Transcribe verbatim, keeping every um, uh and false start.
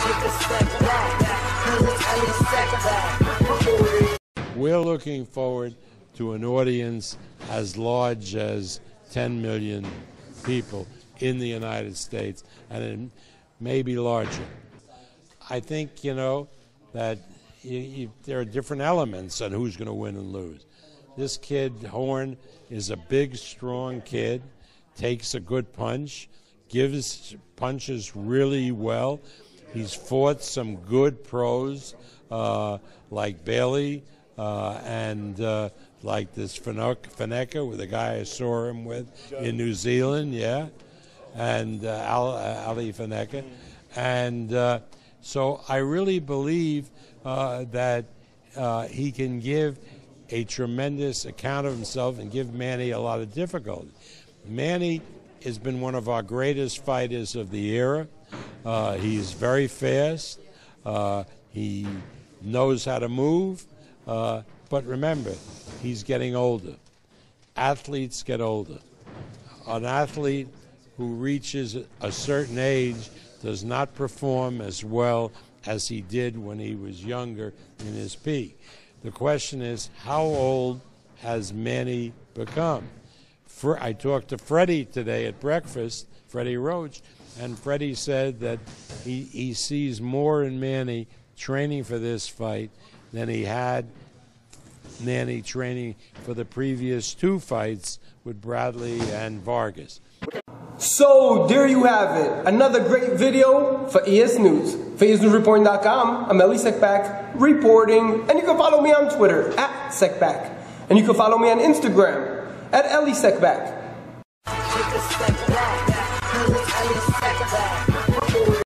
We're looking forward to an audience as large as ten million people in the United States, and it may be larger. I think, you know, that you, you, there are different elements on who's going to win and lose. This kid, Horn, is a big, strong kid, takes a good punch, gives punches really well. He's fought some good pros uh, like Bailey uh, and uh, like this Faneka, with the guy I saw him with in New Zealand, yeah, and uh, Al, uh, Ali Faneka. And uh, so I really believe uh, that uh, he can give a tremendous account of himself and give Manny a lot of difficulty. Manny has been one of our greatest fighters of the era. Uh, he's very fast. Uh, he knows how to move. Uh, but remember, he's getting older. Athletes get older. An athlete who reaches a certain age does not perform as well as he did when he was younger in his peak. The question is, how old has Manny become? For, I talked to Freddie today at breakfast, Freddie Roach, and Freddie said that he, he sees more in Manny training for this fight than he had Manny training for the previous two fights with Bradley and Vargas. So there you have it, another great video for E S News. For E S News Reporting dot com, I'm Elie Seckbach reporting, and you can follow me on Twitter at Seckbach, and you can follow me on Instagram at Elie Seckbach.